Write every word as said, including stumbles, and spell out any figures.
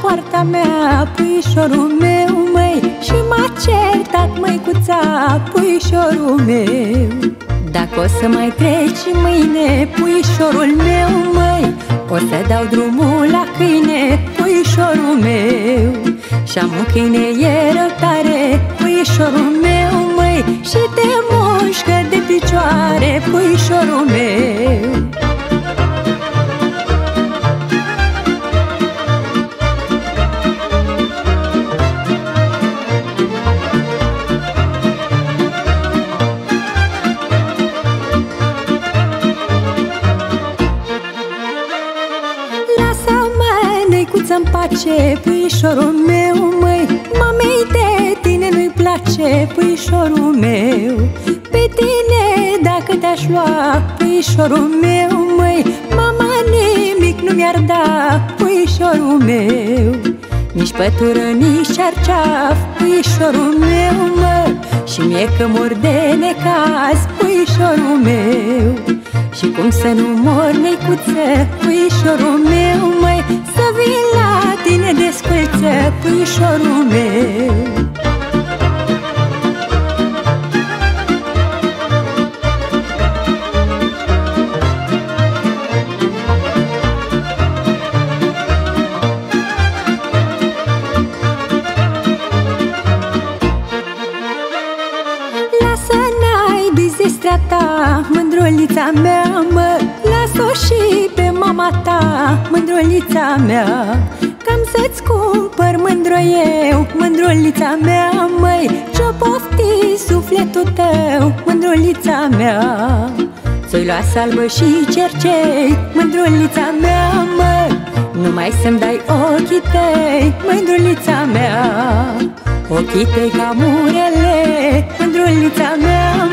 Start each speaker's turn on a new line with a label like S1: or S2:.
S1: poarta mea, puișorul meu, măi, și m-a certat măicuța, puișorul meu. Dacă o să mai treci mâine, puișorul meu, măi, o să dau drumul la câine, puișorul meu. Și-am un câine, e rău tare, puișorul meu, măi, și te mușcă de picioare, puișorul meu. Să-mi pace, puișorul meu, măi, mamei de tine nu-i place, puișorul meu. Pe tine dacă te-aș lua, puișorul meu, măi, mama nimic nu mi-ar da, puișorul meu. Nici pătură, nici cerceaf, puișorul meu, mă, și mie că mor de necaz, puișorul meu. Și cum să nu mor, neicuță, puișorul meu, măi, să vin la tine de sculță, puișorul meu. Lasă n-ai zestrea ta, mândrulița mea, mă, las-o și pe mama ta, mândrulița mea. Cam să-ți cumpăr mândro eu, mândrulița mea, măi, ce-o pofti sufletul tău, mândrulița mea. Ți-o lua salbă și cercei, mândrulița mea, mă, numai să-mi dai ochii tăi, mândrulița mea. Ochii tăi ca murele, mândrulița mea,